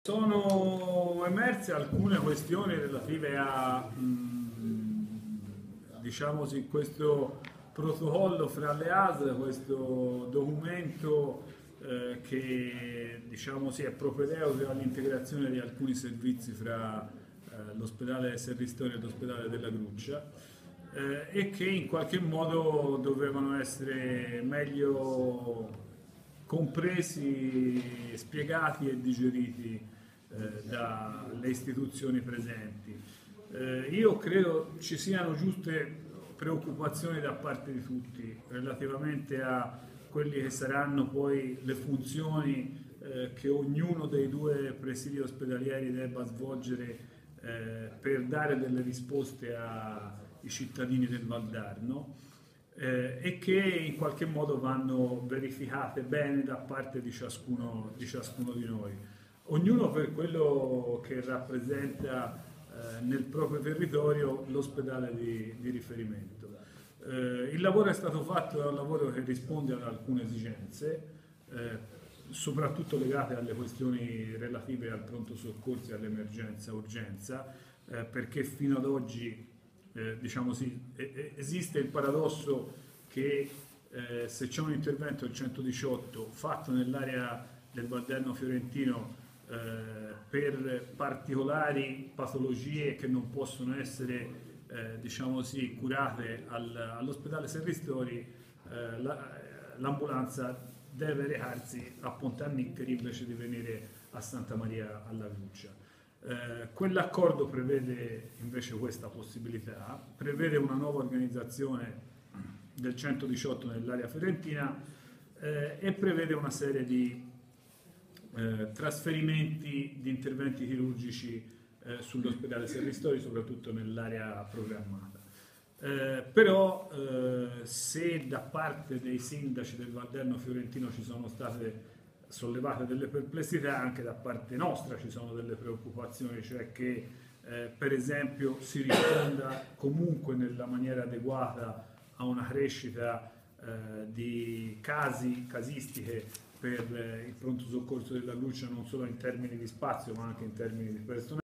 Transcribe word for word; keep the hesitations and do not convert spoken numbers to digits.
Sono emerse alcune questioni relative a, mh, diciamo così, questo protocollo fra le A S L, questo documento eh, che diciamo, sì, è propedeutico all'integrazione di alcuni servizi fra eh, l'ospedale Serristori e l'ospedale della Gruccia eh, e che in qualche modo dovevano essere meglio compresi, spiegati e digeriti eh, dalle istituzioni presenti. Eh, io credo ci siano giuste preoccupazioni da parte di tutti relativamente a quelli che saranno poi le funzioni eh, che ognuno dei due presidi ospedalieri debba svolgere eh, per dare delle risposte ai cittadini del Valdarno. Eh, e che in qualche modo vanno verificate bene da parte di ciascuno di, ciascuno di noi, ognuno per quello che rappresenta eh, nel proprio territorio l'ospedale di, di riferimento. Eh, il lavoro è stato fatto, è un lavoro che risponde ad alcune esigenze, eh, soprattutto legate alle questioni relative al pronto soccorso e all'emergenza urgenza, eh, perché fino ad oggi Eh, diciamo sì, esiste il paradosso che eh, se c'è un intervento del centodiciotto fatto nell'area del Valdarno fiorentino eh, per particolari patologie che non possono essere eh, diciamo sì, curate al, all'ospedale Serristori, eh, la, l'ambulanza deve recarsi a Pontanniccheri invece di venire a Santa Maria alla Gruccia. Eh, quell'accordo prevede invece questa possibilità, prevede una nuova organizzazione del centodiciotto nell'area fiorentina eh, e prevede una serie di eh, trasferimenti di interventi chirurgici eh, sull'ospedale Serristori, soprattutto nell'area programmata. Eh, però eh, se da parte dei sindaci del Valdarno fiorentino ci sono state sollevate delle perplessità, anche da parte nostra ci sono delle preoccupazioni, cioè che eh, per esempio si risponda comunque nella maniera adeguata a una crescita eh, di casi, casistiche per eh, il pronto soccorso della Gruccia, non solo in termini di spazio ma anche in termini di personale.